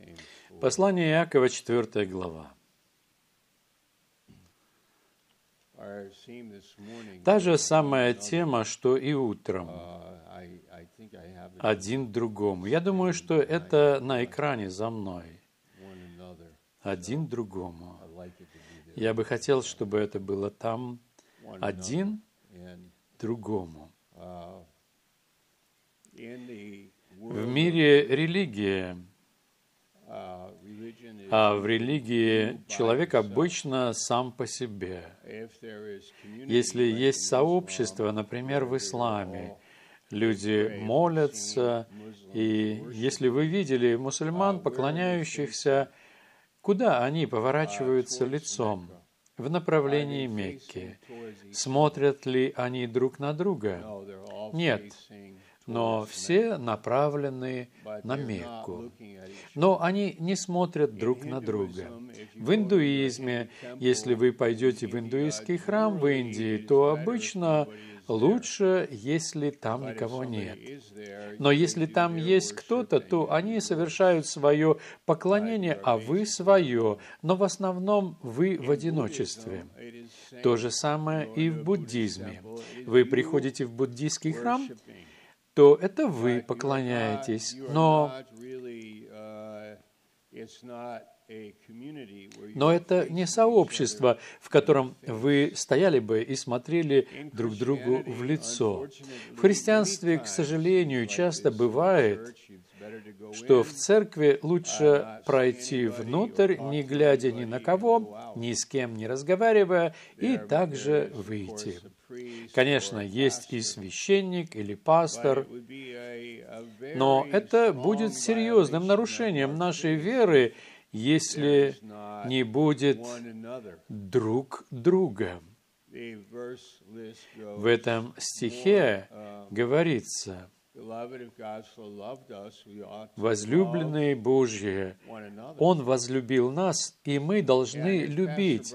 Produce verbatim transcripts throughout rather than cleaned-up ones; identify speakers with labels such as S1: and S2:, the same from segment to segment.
S1: Послание Иакова, четвёртая глава. Та же самая тема, что и утром. Один другому. Я думаю, что это на экране за мной. Один другому. Я бы хотел, чтобы это было там. Один другому. В мире религия, а в религии человек обычно сам по себе. Если есть сообщество, например, в исламе, люди молятся, и если вы видели мусульман, поклоняющихся, куда они поворачиваются лицом? В направлении Мекки. Смотрят ли они друг на друга? Нет. Но все направлены на Мекку. Но они не смотрят друг на друга. В индуизме, если вы пойдете в индуистский храм в Индии, то обычно лучше, если там никого нет. Но если там есть кто-то, то они совершают свое поклонение, а вы свое, но в основном вы в одиночестве. То же самое и в буддизме. Вы приходите в буддийский храм, то это вы поклоняетесь, но, но это не сообщество, в котором вы стояли бы и смотрели друг другу в лицо. В христианстве, к сожалению, часто бывает, что в церкви лучше пройти внутрь, не глядя ни на кого, ни с кем не разговаривая, и также выйти. Конечно, есть и священник или пастор, но это будет серьезным нарушением нашей веры, если не будет друг друга. В этом стихе говорится: «Возлюбленные Божьи, Он возлюбил нас, и мы должны любить».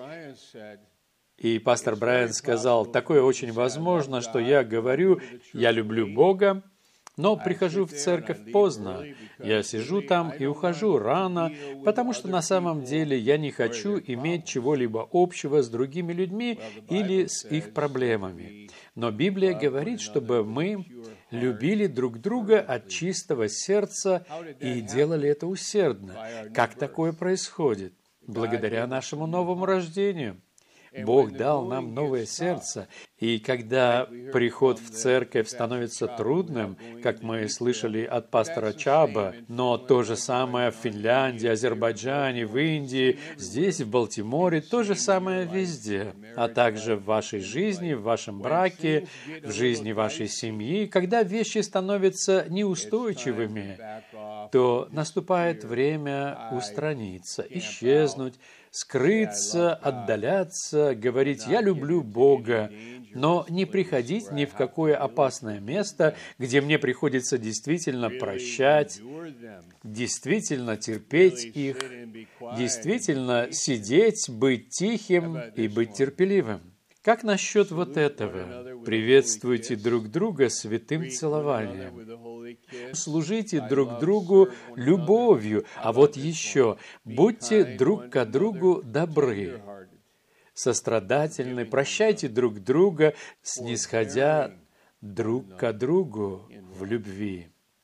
S1: И пастор Брайан сказал: такое очень возможно, что я говорю, я люблю Бога, но прихожу в церковь поздно. Я сижу там и ухожу рано, потому что на самом деле я не хочу иметь чего-либо общего с другими людьми или с их проблемами. Но Библия говорит, чтобы мы любили друг друга от чистого сердца и делали это усердно. Как такое происходит? Благодаря нашему новому рождению. Бог дал нам новое сердце, и когда приход в церковь становится трудным, как мы слышали от пастора Чаба, но то же самое в Финляндии, Азербайджане, в Индии, здесь, в Балтиморе, то же самое везде, а также в вашей жизни, в вашем браке, в жизни вашей семьи, когда вещи становятся неустойчивыми, то наступает время устраниться, исчезнуть, скрыться, отдаляться, говорить «я люблю Бога», но не приходить ни в какое опасное место, где мне приходится действительно прощать, действительно терпеть их, действительно сидеть, быть тихим и быть терпеливым. Как насчет вот этого? Приветствуйте друг друга святым целованием. Служите друг другу любовью. А вот еще, будьте друг к другу добры, сострадательны, прощайте друг друга, снисходя друг к другу в любви.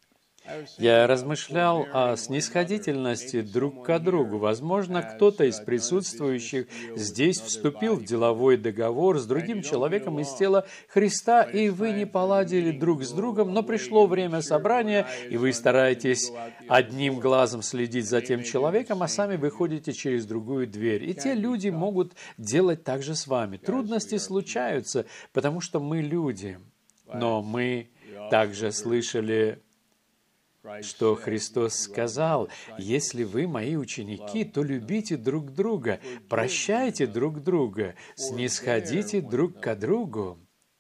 S1: Я размышлял о снисходительности друг к другу. Возможно, кто-то из присутствующих здесь вступил в деловой договор с другим человеком из тела Христа, и вы не поладили друг с другом, но пришло время собрания, и вы стараетесь одним глазом следить за тем человеком, а сами выходите через другую дверь. И те люди могут делать так же с вами. Трудности случаются, потому что мы люди. Но мы также слышали, что Христос сказал: «Если вы мои ученики, то любите друг друга, прощайте друг друга, снисходите друг к другу,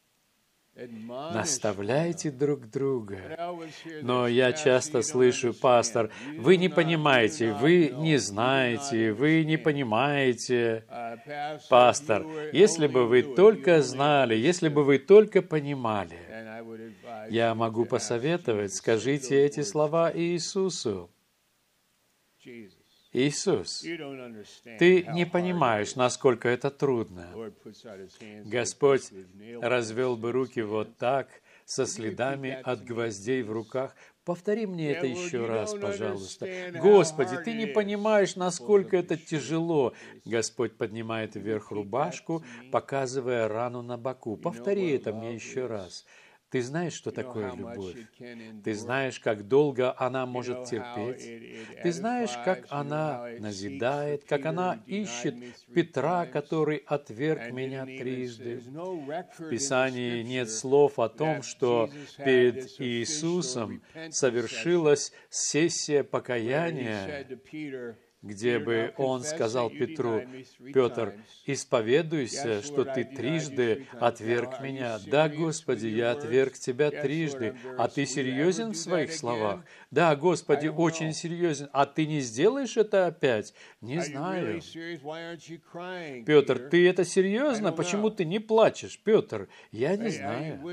S1: наставляйте друг друга». Но я часто слышу: «Пастор, вы не понимаете, вы не знаете, вы не понимаете». Пастор, если бы вы только знали, если бы вы только понимали. Я могу посоветовать, скажите эти слова Иисусу. Иисус, ты не понимаешь, насколько это трудно. Господь развел бы руки вот так, со следами от гвоздей в руках. Повтори мне это еще раз, пожалуйста. Господи, ты не понимаешь, насколько это тяжело. Господь поднимает вверх рубашку, показывая рану на боку. Повтори это мне еще раз. Ты знаешь, что такое любовь? Ты знаешь, как долго она может терпеть? Ты знаешь, как она назидает, как она ищет Петра, который отверг меня трижды? В Писании нет слов о том, что перед Иисусом совершилась сессия покаяния, где бы он сказал Петру: «Петр, исповедуйся, что ты трижды отверг меня». «Да, Господи, я отверг тебя трижды». «А ты серьезен в своих словах?» «Да, Господи, очень серьезен». «А ты не сделаешь это опять?» «Не знаю». «Петр, ты это серьезно? Почему ты не плачешь?» «Петр, я не знаю».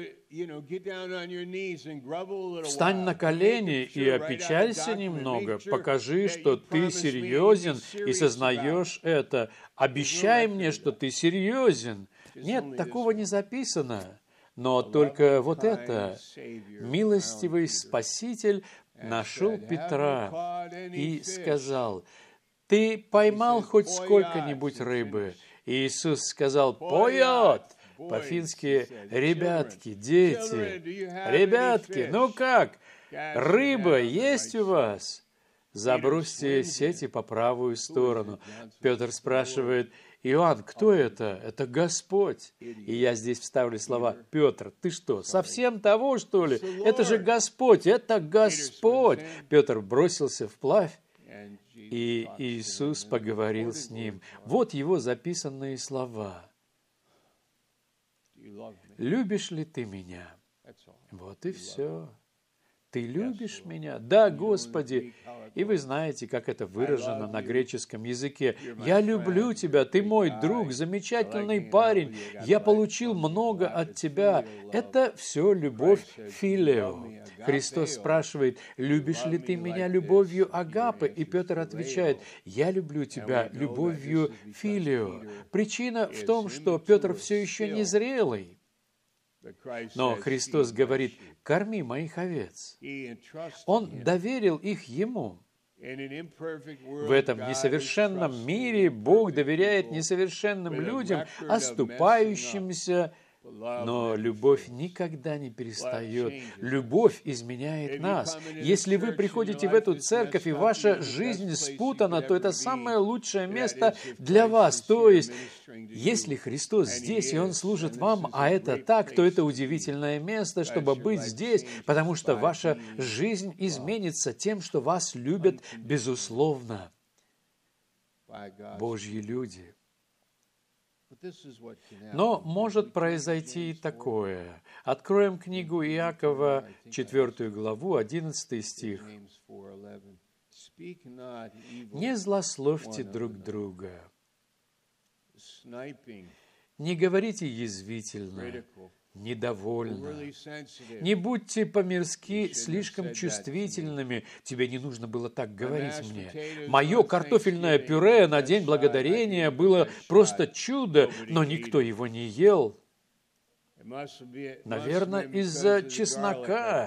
S1: Встань на колени и опечалься немного. Покажи, что ты серьезен и сознаешь это. Обещай мне, что ты серьезен. Нет, такого не записано. Но только вот это. Милостивый Спаситель нашел Петра и сказал: «Ты поймал хоть сколько-нибудь рыбы?» И Иисус сказал: «Поет!» По-фински «ребятки», «дети». «Ребятки, ну как? Рыба есть у вас?» «Забросьте сети по правую сторону». Петр спрашивает: «Иоанн, кто это?» «Это Господь». И я здесь вставлю слова: «Петр, ты что, совсем того, что ли? Это же Господь, это Господь!» Петр бросился вплавь, и Иисус поговорил с ним. Вот его записанные слова. «Любишь ли ты меня?» Вот и все. «Ты любишь меня?» «Да, Господи». И вы знаете, как это выражено на греческом языке. «Я люблю тебя, ты мой друг, замечательный парень, я получил много от тебя». Это все любовь филео. Христос спрашивает: «Любишь ли ты меня любовью агапы?» И Петр отвечает: «Я люблю тебя любовью филео». Причина в том, что Петр все еще не зрелый. Но Христос говорит: «Корми моих овец». Он доверил их Ему. В этом несовершенном мире Бог доверяет несовершенным людям, оступающимся, но любовь никогда не перестает. Любовь изменяет нас. Если вы приходите в эту церковь, и ваша жизнь спутана, то это самое лучшее место для вас. То есть, если Христос здесь, и Он служит вам, а это так, то это удивительное место, чтобы быть здесь, потому что ваша жизнь изменится тем, что вас любят безусловно. Божьи люди. Но может произойти и такое. Откроем книгу Иакова, четвёртую главу, одиннадцатый стих. «Не злословьте друг друга, не говорите язвительно, недовольно. Не будьте по-мирски слишком чувствительными. Тебе не нужно было так говорить мне. Мое картофельное пюре на День Благодарения было просто чудо, но никто его не ел. Наверное, из-за чеснока».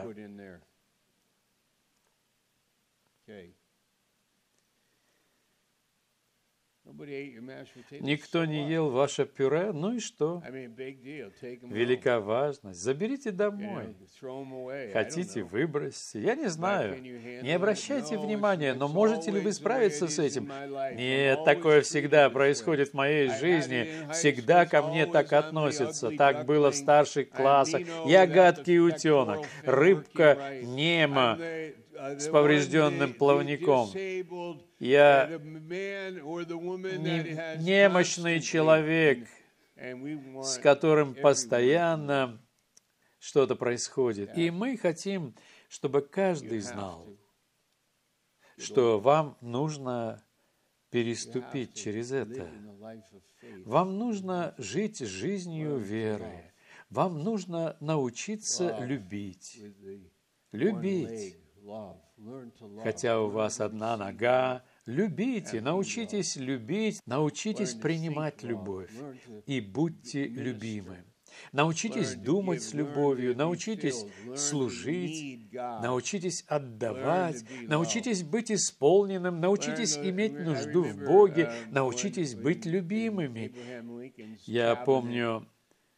S1: Никто не ел ваше пюре, ну и что? Велика важность. Заберите домой. Хотите, выбросьте. Я не знаю. Не обращайте внимания, но можете ли вы справиться с этим? Нет, такое всегда происходит в моей жизни. Всегда ко мне так относятся. Так было в старших классах. Я гадкий утенок, рыбка Немо с поврежденным плавником. Я не, немощный человек, с которым постоянно что-то происходит. И мы хотим, чтобы каждый знал, что вам нужно переступить через это. Вам нужно жить жизнью веры. Вам нужно научиться любить. Любить. Хотя у вас одна нога, Любите, научитесь любить, научитесь принимать любовь и будьте любимы. Научитесь думать с любовью, научитесь служить, научитесь отдавать, научитесь быть исполненным, научитесь иметь нужду в Боге, научитесь быть любимыми. Я помню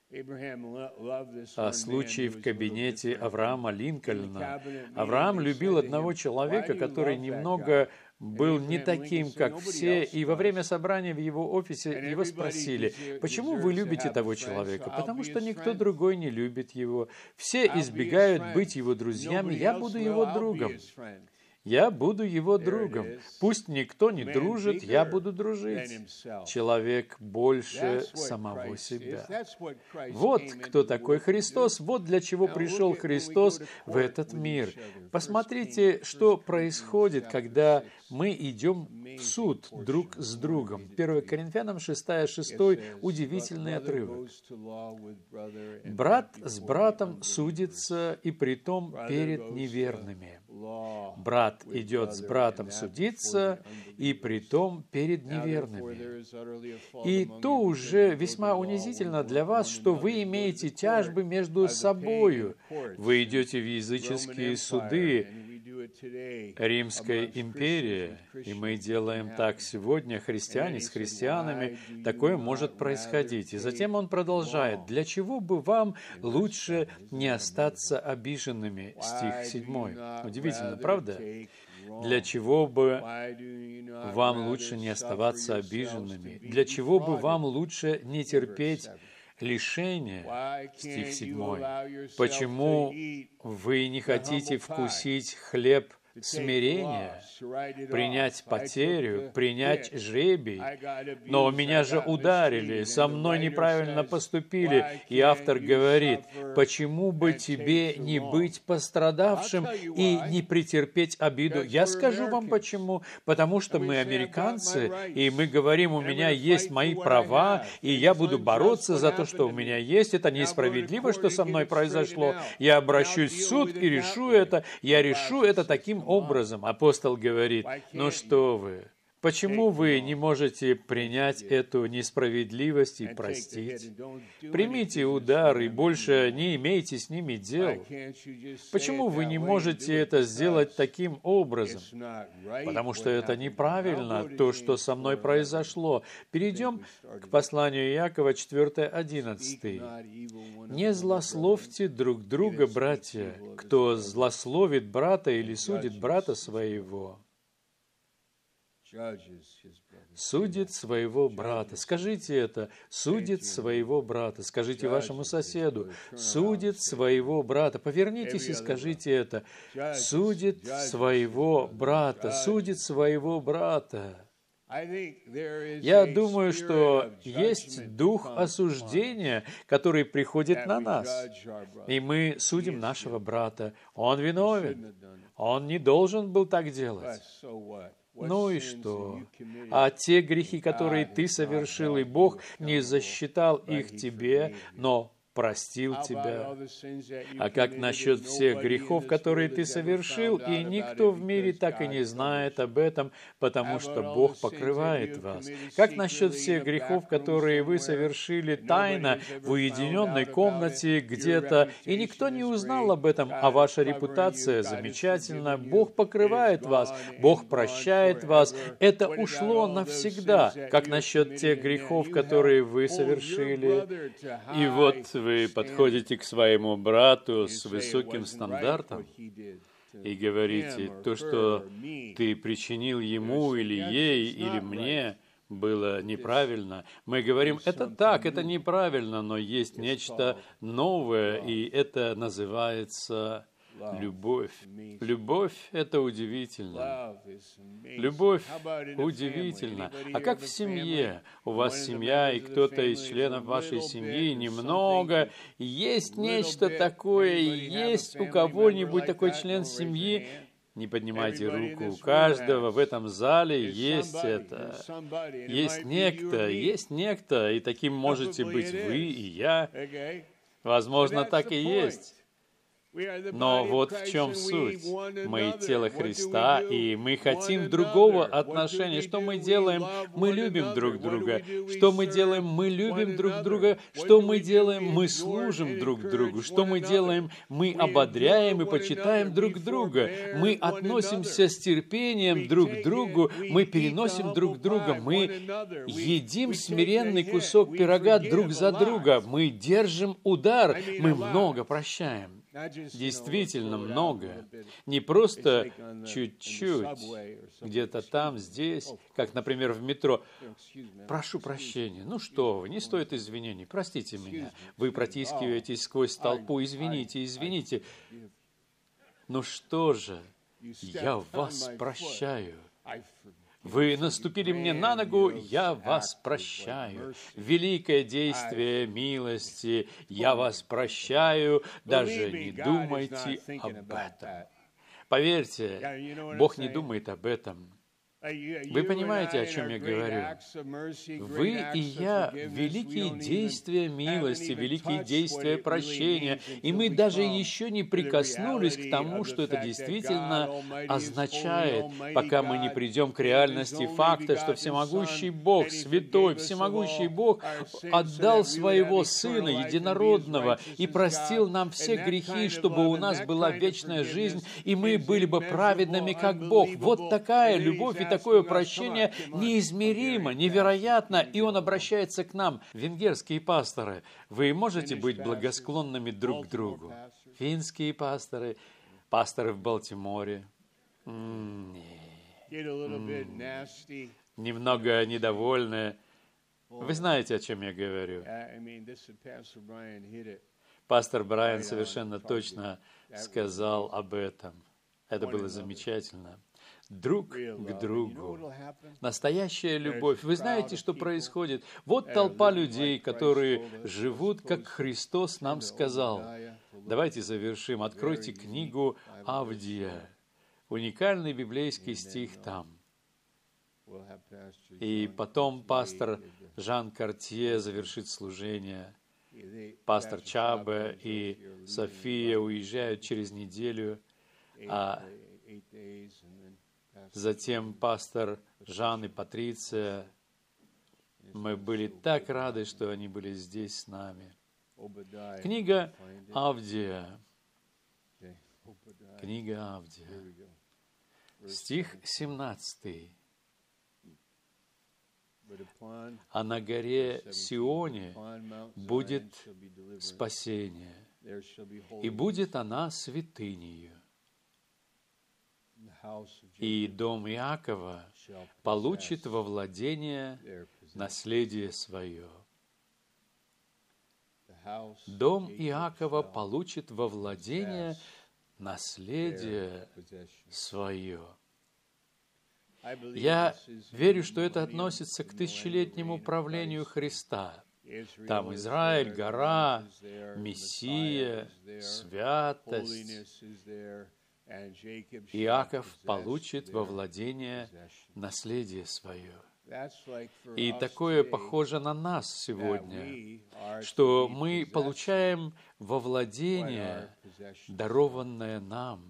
S1: о случае в кабинете Авраама Линкольна. Авраам любил одного человека, который немного был не таким, как все, и во время собрания в его офисе его спросили: «Почему вы любите того человека?» «Потому что никто другой не любит его. Все избегают быть его друзьями, я буду его другом». Я буду его другом. Пусть никто не дружит, я буду дружить. Человек больше самого себя. Вот кто такой Христос, вот для чего пришел Христос в этот мир. Посмотрите, что происходит, когда мы идем в суд друг с другом. первое Коринфянам шестая, шестой удивительный отрывок. «Брат с братом судится, и притом перед неверными. Брат идет с братом судиться, и притом перед неверными. И то уже весьма унизительно для вас, что вы имеете тяжбы между собою. Вы идете в языческие суды, Римской империи, и мы делаем так сегодня, христиане с христианами, такое может происходить». И затем он продолжает: «Для чего бы вам лучше не остаться обиженными?» Стих седьмой. Удивительно, правда? Для чего бы вам лучше не оставаться обиженными? Для чего бы вам лучше не терпеть лишение? Стих седьмой. Почему вы не хотите вкусить хлеб смирения, принять потерю, принять жребий? Но меня же ударили, со мной неправильно поступили. И автор говорит: почему бы тебе не быть пострадавшим и не претерпеть обиду? Я скажу вам почему. Потому что мы американцы, и мы говорим: у меня есть мои права, и я буду бороться за то, что у меня есть. Это несправедливо, что со мной произошло. Я обращусь в суд и решу это. Я решу это таким образом. Апостол говорит: ну что вы, почему вы не можете принять эту несправедливость и простить? Примите удар и больше не имейте с ними дел. Почему вы не можете это сделать таким образом? Потому что это неправильно, то, что со мной произошло. Перейдем к посланию Иакова четыре, одиннадцать. «Не злословьте друг друга, братья. Кто злословит брата или судит брата своего, судит своего брата». Скажите это: судит своего брата. Скажите вашему соседу: судит своего брата. Повернитесь и скажите это: судит своего брата, судит своего брата. Я думаю, что есть дух осуждения, который приходит на нас, и мы судим нашего брата. Он виновен, он не должен был так делать. Ну и что? А те грехи, которые ты совершил, и Бог не засчитал их тебе, но простил тебя. А как насчет всех грехов, которые ты совершил, и никто в мире так и не знает об этом, потому что Бог покрывает вас? Как насчет всех грехов, которые вы совершили тайно в уединенной комнате где-то, и никто не узнал об этом, а ваша репутация замечательна? Бог покрывает вас, Бог прощает вас. Это ушло навсегда. Как насчет тех грехов, которые вы совершили? И вот вы подходите к своему брату с высоким стандартом и говорите: то, что ты причинил ему или ей, или мне, было неправильно. Мы говорим: это так, это неправильно, но есть нечто новое, и это называется любовь. Любовь — это удивительно. Любовь удивительна. А как в семье? У вас семья, и кто-то из членов вашей семьи немного. Есть нечто такое, есть у кого-нибудь такой член семьи? Не поднимайте руку. У каждого в этом зале есть это. Есть некто, есть некто, и таким можете быть вы и я. Возможно, так и есть. Но вот в чем суть. Мы тело Христа, и мы хотим другого отношения. Что мы делаем? Мы любим друг друга. Что мы делаем? Мы любим друг друга. Что мы делаем? Мы служим друг другу. Что мы делаем? Мы ободряем и почитаем друг друга. Мы относимся с терпением друг к другу. Мы переносим друг друга. Мы едим смиренный кусок пирога друг за друга. Мы держим удар. Мы много прощаем. Действительно много. Не просто чуть-чуть, где-то там, здесь, как, например, в метро. Прошу прощения. Ну что вы, не стоит извинений. Простите меня. Вы протискиваетесь сквозь толпу. Извините, извините. Ну что же, я вас прощаю. Вы наступили мне на ногу, я вас прощаю. Великое действие милости, я вас прощаю, даже не думайте об этом. Поверьте, Бог не думает об этом. Вы понимаете, о чем я говорю? Вы и я — великие действия милости, великие действия прощения, и мы даже еще не прикоснулись к тому, что это действительно означает, пока мы не придем к реальности факта, что всемогущий Бог, святой, всемогущий Бог отдал своего Сына Единородного и простил нам все грехи, чтобы у нас была вечная жизнь, и мы были бы праведными, как Бог. Вот такая любовь и такое прощение неизмеримо, невероятно, и Он обращается к нам. Венгерские пасторы, вы можете быть благосклонными друг к другу? Финские пасторы, пасторы в Балтиморе. М-м-м. Немного недовольны. Вы знаете, о чем я говорю. Пастор Брайан совершенно точно сказал об этом. Это было замечательно. Друг к другу. Настоящая любовь. Вы знаете, что происходит? Вот толпа людей, которые живут, как Христос нам сказал. Давайте завершим. Откройте книгу Авдия. Уникальный библейский стих там. И потом пастор Жан Картье завершит служение. Пастор Чабе и София уезжают через неделю, а затем пастор Жан и Патриция. Мы были так рады, что они были здесь с нами. Книга Авдия. Книга Авдия. Стих семнадцатый. А на горе Сионе будет спасение, и будет она святынею. И дом Иакова получит во владение наследие свое. Дом Иакова получит во владение наследие свое. Я верю, что это относится к тысячелетнему правлению Христа. Там Израиль, гора, Мессия, святость. Иаков получит во владение наследие свое. И такое похоже на нас сегодня, что мы получаем во владение дарованное нам.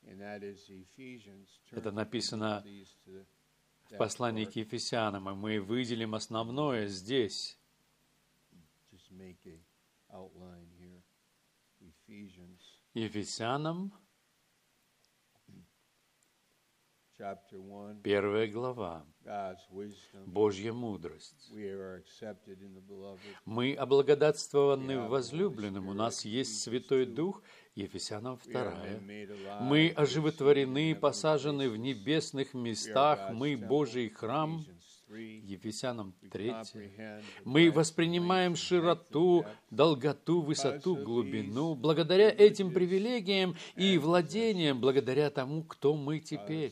S1: Это написано в послании к Ефесянам, и мы выделим основное здесь. Ефесянам, первая глава, Божья мудрость. Мы облагодатствованы в возлюбленном, у нас есть Святой Дух, Ефесянам вторая. Мы оживотворены, посажены в небесных местах, мы Божий храм, Ефесянам третья. Мы воспринимаем широту, долготу, высоту, глубину, благодаря этим привилегиям и владениям, благодаря тому, кто мы теперь.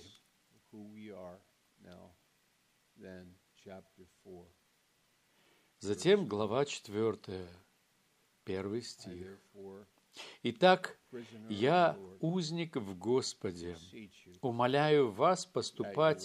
S1: Затем глава четвертая, первый стих. «Итак, я, узник в Господе, умоляю вас поступать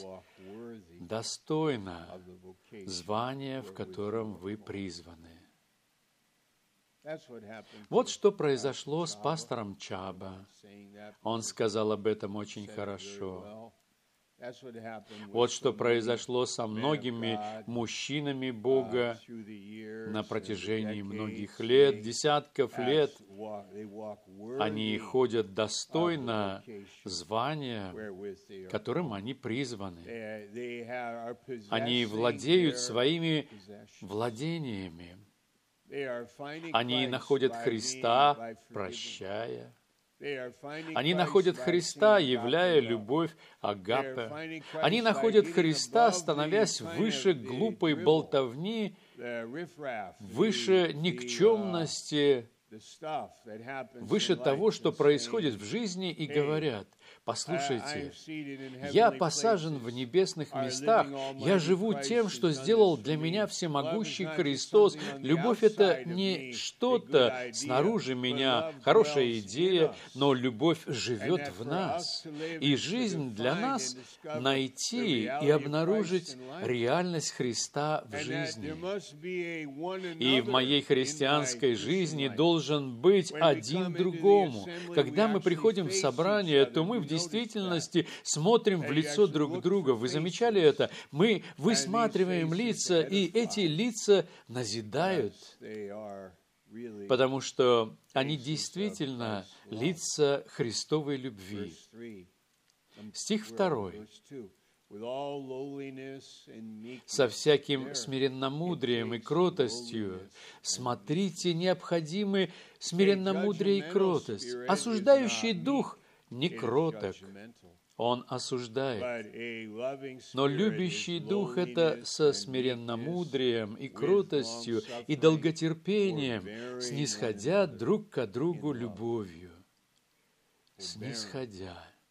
S1: достойно звания, в котором вы призваны». Вот что произошло с пастором Чаба. Он сказал об этом очень хорошо. Вот что произошло со многими мужчинами Бога на протяжении многих лет, десятков лет. Они ходят достойно звания, которым они призваны. Они владеют своими владениями. Они находят Христа, прощая. Они находят Христа, являя любовь агапе. Они находят Христа, становясь выше глупой болтовни, выше никчемности, выше того, что происходит в жизни, и говорят: послушайте, я посажен в небесных местах, я живу тем, что сделал для меня всемогущий Христос. Любовь — это не что-то снаружи меня, хорошая идея, но любовь живет в нас. И жизнь для нас — найти и обнаружить реальность Христа в жизни. И в моей христианской жизни должен должен быть один другому. Когда мы приходим в собрание, то мы в действительности смотрим в лицо друг друга. Вы замечали это? Мы высматриваем лица, и эти лица назидают, потому что они действительно лица Христовой любви. Стих второй. «Со всяким смиренномудрием и кротостью смотрите, необходимы смиренномудрие и кротость. Осуждающий дух не кроток, он осуждает. Но любящий дух — это со смиренномудрием и кротостью и долготерпением, снисходя друг к другу любовью». Снисходя.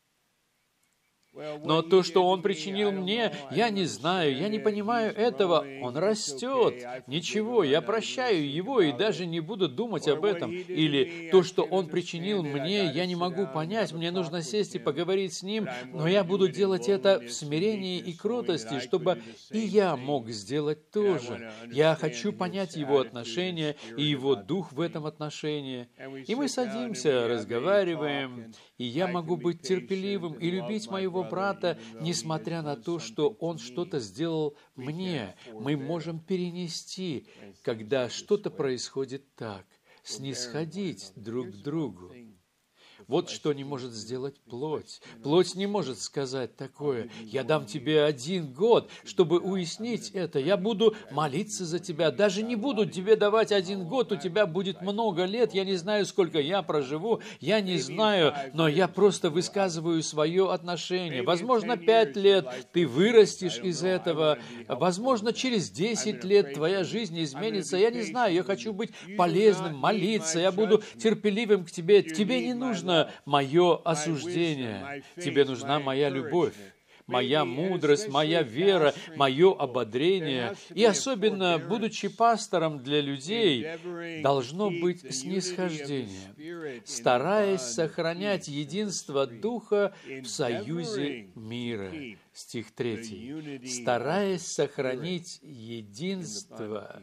S1: Но то, что он причинил мне, я не знаю, я не понимаю этого. Он растет. Ничего, я прощаю его и даже не буду думать об этом. Или то, что он причинил мне, я не могу понять, мне нужно сесть и поговорить с ним, но я буду делать это в смирении и кротости, чтобы и я мог сделать то же. Я хочу понять его отношения и его дух в этом отношении. И мы садимся, разговариваем, и я могу быть терпеливым и любить моего брата, несмотря на то, что он что-то сделал мне. Мы можем перенести, когда что-то происходит так, снисходить друг к другу. Вот что не может сделать плоть. Плоть не может сказать такое: «Я дам тебе один год, чтобы уяснить это. Я буду молиться за тебя. Даже не буду тебе давать один год, у тебя будет много лет. Я не знаю, сколько я проживу. Я не знаю, но я просто высказываю свое отношение. Возможно, пять лет ты вырастешь из этого. Возможно, через десять лет твоя жизнь изменится. Я не знаю, я хочу быть полезным, молиться. Я буду терпеливым к тебе. Тебе не нужно мое осуждение. Тебе нужна моя любовь, моя мудрость, моя вера, мое ободрение. И особенно, будучи пастором для людей, должно быть снисхождение, стараясь сохранять единство Духа в союзе мира. Стих третий. «Стараясь сохранить единство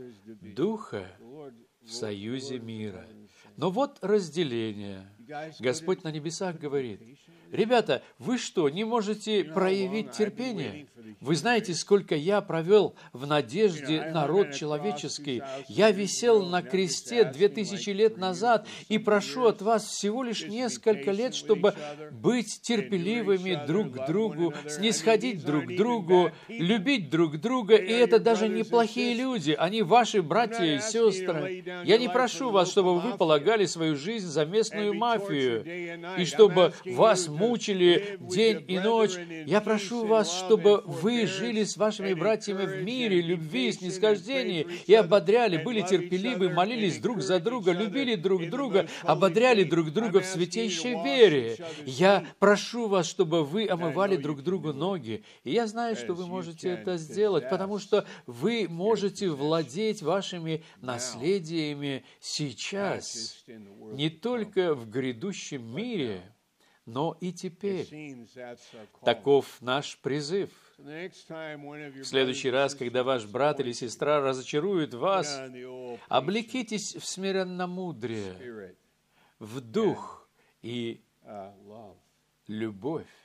S1: Духа в союзе мира». Но вот разделение. Господь на небесах говорит: «Ребята, вы что, не можете проявить терпение? Вы знаете, сколько я провел в надежде на род человеческий. Я висел на кресте две тысячи лет назад и прошу от вас всего лишь несколько лет, чтобы быть терпеливыми друг к другу, снисходить друг к другу, любить друг друга. И это даже неплохие люди, они ваши братья и сестры. Я не прошу вас, чтобы вы полагали свою жизнь за местную мафию, и чтобы вас мучили день и ночь. Я прошу вас, чтобы вы жили с вашими братьями в мире, любви, снисхождении и ободряли, были терпеливы, молились друг за друга, любили друг друга, ободряли друг друга в святейшей вере. Я прошу вас, чтобы вы омывали друг другу ноги. И я знаю, что вы можете это сделать, потому что вы можете владеть вашими наследиями сейчас, не только в грядущем мире, но и теперь. Таков наш призыв. В следующий раз, когда ваш брат или сестра разочарует вас, облекитесь в смиренномудрие, в дух и любовь,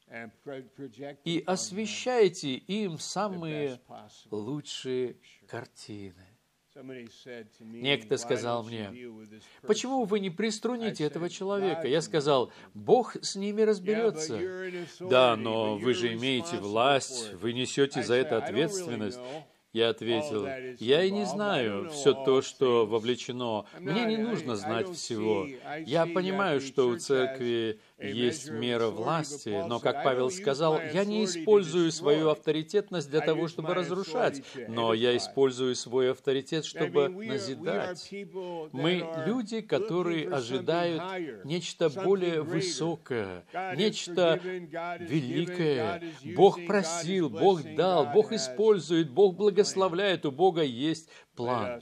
S1: и освещайте им самые лучшие картины. Некто сказал мне: почему вы не приструните этого человека? Я сказал: Бог с ними разберется. Да, но вы же имеете власть, вы несете за это ответственность. Я ответил: я и не знаю все то, что вовлечено. Мне не нужно знать всего. Я понимаю, что у церкви есть мера власти, но, как Павел сказал, я не использую свою авторитетность для того, чтобы разрушать, но я использую свой авторитет, чтобы назидать. Мы люди, которые ожидают нечто более высокое, нечто великое. Бог просил, Бог дал, Бог использует, Бог благословляет, у Бога есть план.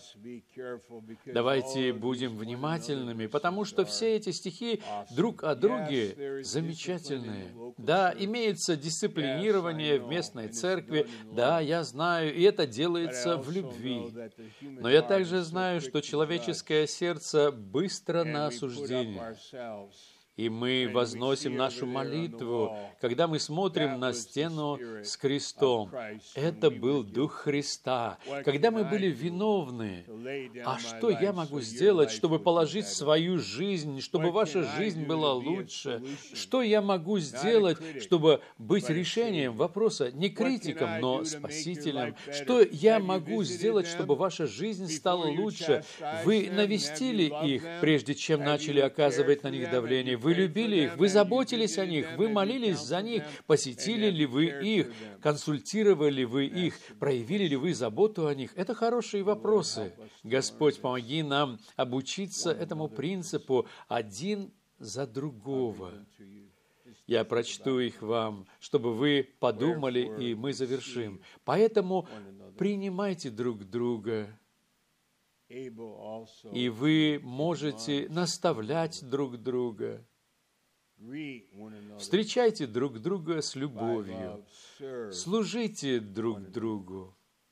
S1: Давайте будем внимательными, потому что все эти стихи друг о друге замечательные. Да, имеется дисциплинирование в местной церкви, да, я знаю, и это делается в любви. Но я также знаю, что человеческое сердце быстро на осуждение. И мы возносим нашу молитву, когда мы смотрим на стену с крестом. Это был Дух Христа. Когда мы были виновны, а что я могу сделать, чтобы положить свою жизнь, чтобы ваша жизнь была лучше? Что я могу сделать, чтобы быть решением вопроса не критиком, но спасителем? Что я могу сделать, чтобы ваша жизнь стала лучше? Вы навестили их, прежде чем начали оказывать на них давление. Вы любили их, вы заботились о них, вы молились за них, посетили ли вы их, консультировали вы их, проявили ли вы заботу о них? Это хорошие вопросы. Господь, помоги нам обучиться этому принципу один за другого. Я прочту их вам, чтобы вы подумали, и мы завершим. Поэтому принимайте друг друга, и вы можете наставлять друг друга. Встречайте друг друга с любовью. Служите друг другу.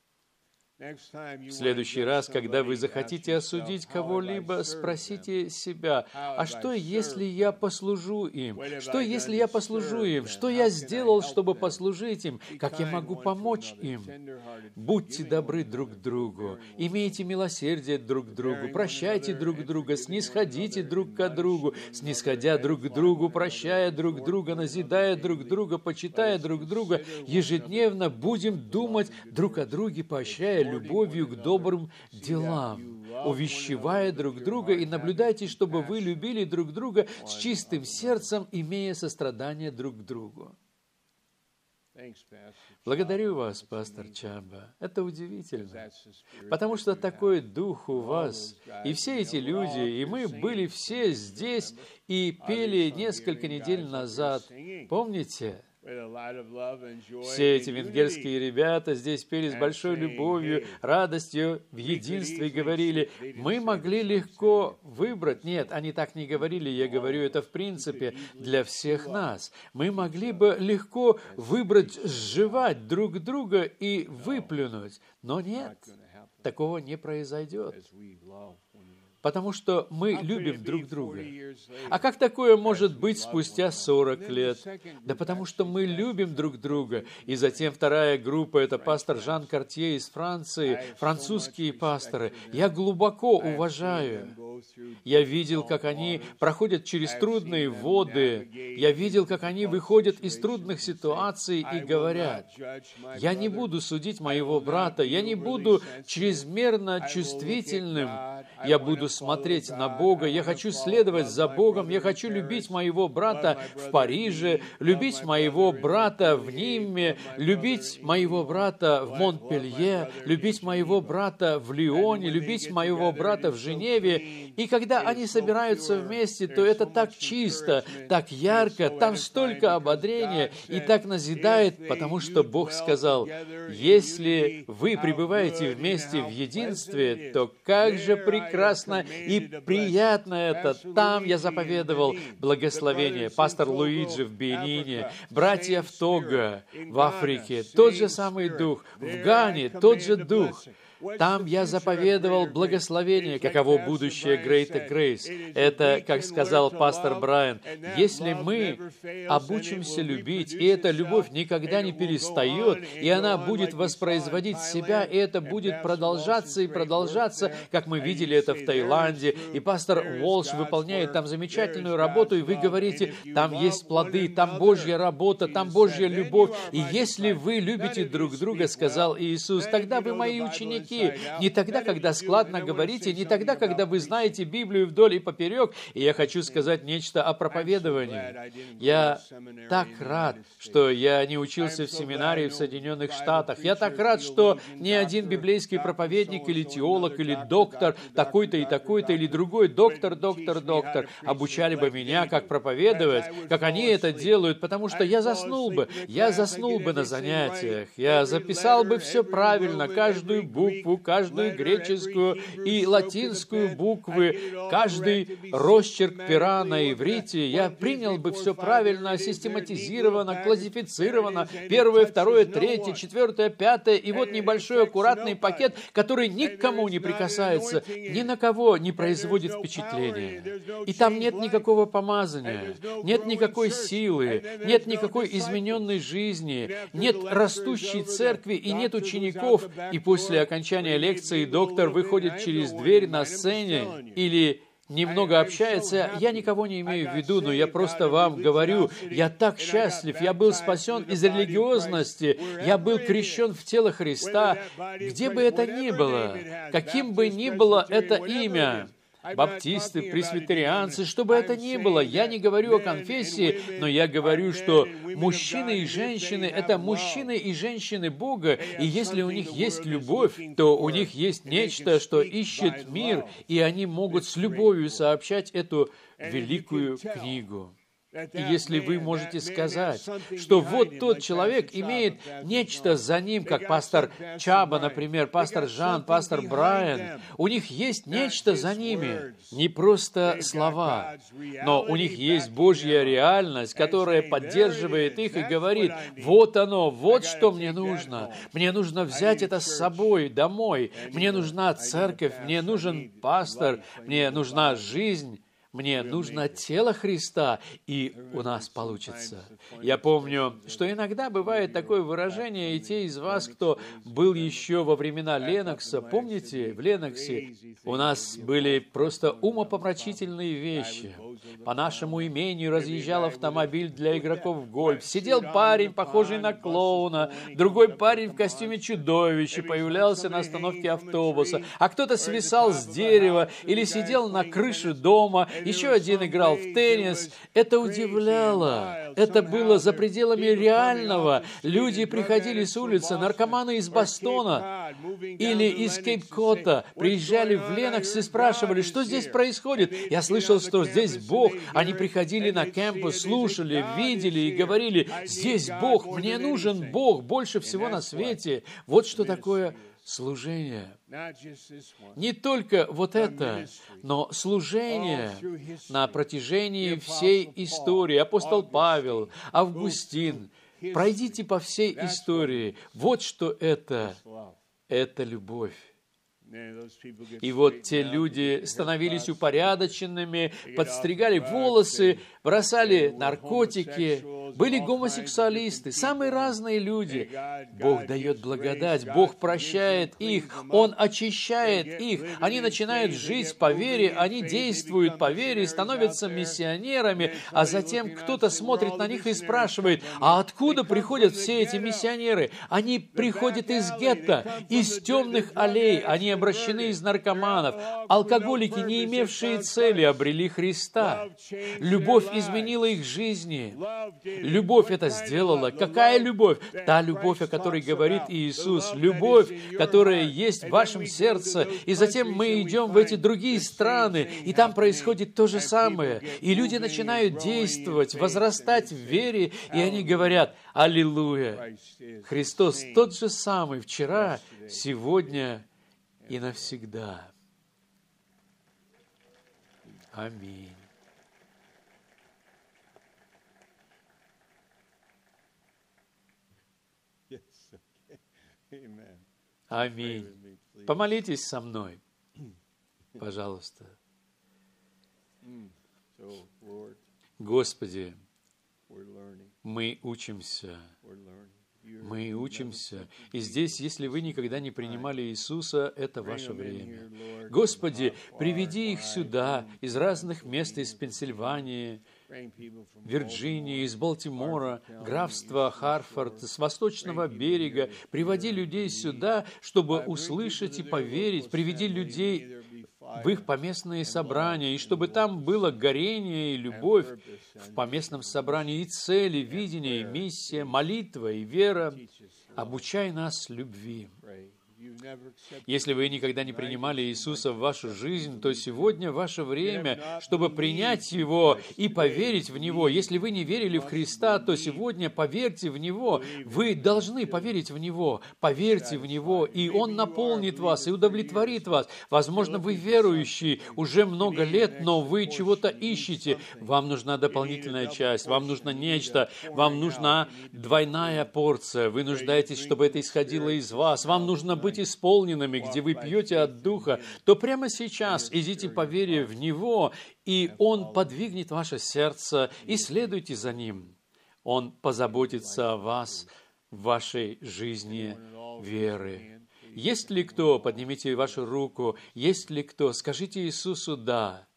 S1: В следующий раз, когда вы захотите осудить кого-либо, спросите себя: а что, если я послужу им? Что, если я послужу им? Что я сделал, чтобы послужить им? Как я могу помочь им? Будьте добры друг к другу, имейте милосердие друг к другу, прощайте друг друга, снисходите друг к другу, снисходя друг к другу, прощая друг друга, назидая друг друга, почитая друг друга, ежедневно будем думать друг о друге, поощряя любовью к добрым делам, увещевая друг друга, и наблюдайте, чтобы вы любили друг друга с чистым сердцем, имея сострадание друг к другу. Благодарю вас, пастор Чамба. Это удивительно, потому что такой дух у вас, и все эти люди, и мы были все здесь и пели несколько недель назад. Помните? Все эти венгерские ребята здесь пели с большой любовью, радостью, в единстве говорили. Мы могли легко выбрать. Нет, они так не говорили, я говорю это в принципе для всех нас. Мы могли бы легко выбрать сживать друг друга и выплюнуть. Но нет, такого не произойдет. Потому что мы любим друг друга. А как такое может быть спустя сорок лет? Да потому что мы любим друг друга. И затем вторая группа – это пастор Жан Картье из Франции, французские пасторы. Я глубоко уважаю. Я видел, как они проходят через трудные воды. Я видел, как они выходят из трудных ситуаций и говорят: «Я не буду судить моего брата, я не буду чрезмерно чувствительным, я буду смотреть на Бога, я хочу следовать за Богом, я хочу любить моего брата в Париже, любить моего брата в Ниме, любить моего брата в Монпелье, любить моего брата в Лионе, любить моего брата в Женеве». И когда они собираются вместе, то это так чисто, так ярко, там столько ободрения и так назидает, потому что Бог сказал: «Если вы пребываете вместе в единстве, то как же прекрасно и приятно это. Там я заповедовал благословение. Пастор Луиджи в Бенине, братья в Того, в Африке, тот же самый дух, в Гане тот же дух. Там я заповедовал благословение, каково будущее Greater Grace. Это, как сказал пастор Брайан, если мы обучимся любить, и эта любовь никогда не перестает, и она будет воспроизводить себя, и это будет продолжаться и продолжаться, как мы видели это в Таиланде, и пастор Уолш выполняет там замечательную работу, и вы говорите, там есть плоды, там Божья работа, там Божья любовь, и если вы любите друг друга, сказал Иисус, тогда вы мои ученики. Не тогда, когда складно говорите, не тогда, когда вы знаете Библию вдоль и поперек. И я хочу сказать нечто о проповедовании. Я так рад, что я не учился в семинарии в Соединенных Штатах. Я так рад, что ни один библейский проповедник или теолог, или доктор, такой-то и такой-то, или другой доктор, доктор, доктор, обучали бы меня, как проповедовать, как они это делают, потому что я заснул бы. Я заснул бы на занятиях. Я записал бы все правильно, каждую букву, каждую греческую и латинскую буквы, каждый росчерк пера на иврите. Я принял бы все правильно, систематизировано, классифицировано, первое, второе, третье, четвертое, пятое, и вот небольшой аккуратный пакет, который никому не прикасается, ни на кого не производит впечатления. И там нет никакого помазания, нет никакой силы, нет никакой измененной жизни, нет растущей церкви и нет учеников, и после окончания лекции доктор выходит через дверь на сцене или немного общается. Я никого не имею в виду, но я просто вам говорю, я так счастлив, я был спасен из религиозности, я был крещен в тело Христа, где бы это ни было, каким бы ни было это имя, баптисты, пресвитерианцы, что бы это ни было. Я не говорю о конфессии, но я говорю, что мужчины и женщины – это мужчины и женщины Бога, и если у них есть любовь, то у них есть нечто, что ищет мир, и они могут с любовью сообщать эту великую книгу. И если вы можете сказать, что вот тот человек имеет нечто за ним, как пастор Чаба, например, пастор Жан, пастор Брайан, у них есть нечто за ними, не просто слова, но у них есть Божья реальность, которая поддерживает их и говорит, вот оно, вот что мне нужно. Мне нужно взять это с собой домой. Мне нужна церковь, мне нужен пастор, мне нужна жизнь. Мне нужно тело Христа, и у нас получится. Я помню, что иногда бывает такое выражение, и те из вас, кто был еще во времена Ленокса, помните, в Леноксе у нас были просто умопомрачительные вещи. По нашему имению разъезжал автомобиль для игроков в гольф. Сидел парень, похожий на клоуна, другой парень в костюме чудовища появлялся на остановке автобуса, а кто-то свисал с дерева или сидел на крыше дома. Еще один играл в теннис. Это удивляло. Это было за пределами реального. Люди приходили с улицы, наркоманы из Бостона или из Кейп-Кота, приезжали в Ленокс и спрашивали, что здесь происходит. Я слышал, что здесь Бог. Они приходили на кампус, слушали, видели и говорили, здесь Бог, мне нужен Бог больше всего на свете. Вот что такое служение. Не только вот это, но служение на протяжении всей истории. Апостол Павел, Августин. Пройдите по всей истории. Вот что это. Это любовь. И вот те люди становились упорядоченными, подстригали волосы, бросали наркотики, были гомосексуалисты, самые разные люди. Бог дает благодать, Бог прощает их, Он очищает их. Они начинают жить по вере, они действуют по вере, становятся миссионерами, а затем кто-то смотрит на них и спрашивает, а откуда приходят все эти миссионеры? Они приходят из гетто, из темных аллей, они обращены из наркоманов. Алкоголики, не имевшие цели, обрели Христа. Любовь изменила их жизни. Любовь это сделала. Какая любовь? Та любовь, о которой говорит Иисус. Любовь, которая есть в вашем сердце. И затем мы идем в эти другие страны, и там происходит то же самое. И люди начинают действовать, возрастать в вере, и они говорят, аллилуйя! Христос тот же самый вчера, сегодня и навсегда. Аминь. Аминь. Помолитесь со мной, пожалуйста. Господи, мы учимся, мы учимся. И здесь, если вы никогда не принимали Иисуса, это ваше время. Господи, приведи их сюда, из разных мест, из Пенсильвании, Вирджинии, из Балтимора, графства Харфорд, с восточного берега. Приводи людей сюда, чтобы услышать и поверить. Приведи людей в их поместные собрания, и чтобы там было горение и любовь в поместном собрании, и цели, видение, и миссия, молитва и вера. Обучай нас любви. Если вы никогда не принимали Иисуса в вашу жизнь, то сегодня ваше время, чтобы принять Его и поверить в Него. Если вы не верили в Христа, то сегодня поверьте в Него. Вы должны поверить в Него. Поверьте в Него, и Он наполнит вас и удовлетворит вас. Возможно, вы верующие уже много лет, но вы чего-то ищете. Вам нужна дополнительная часть, вам нужно нечто, вам нужна двойная порция. Вы нуждаетесь, чтобы это исходило из вас. Вам нужно быть исполненными, где вы пьете от Духа, то прямо сейчас идите по вере в Него, и Он подвигнет ваше сердце, и следуйте за Ним. Он позаботится о вас в вашей жизни веры. Есть ли кто? Поднимите вашу руку. Есть ли кто? Скажите Иисусу «да».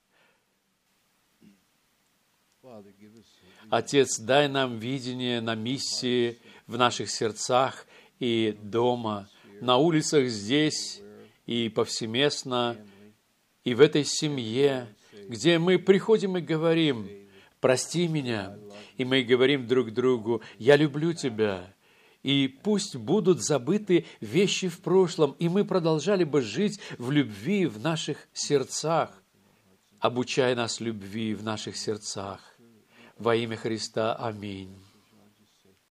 S1: Отец, дай нам видение на миссии в наших сердцах и дома, на улицах здесь и повсеместно, и в этой семье, где мы приходим и говорим: «Прости меня», и мы говорим друг другу: «Я люблю тебя». И пусть будут забыты вещи в прошлом, и мы продолжали бы жить в любви в наших сердцах. Обучай нас любви в наших сердцах. Во имя Христа. Аминь.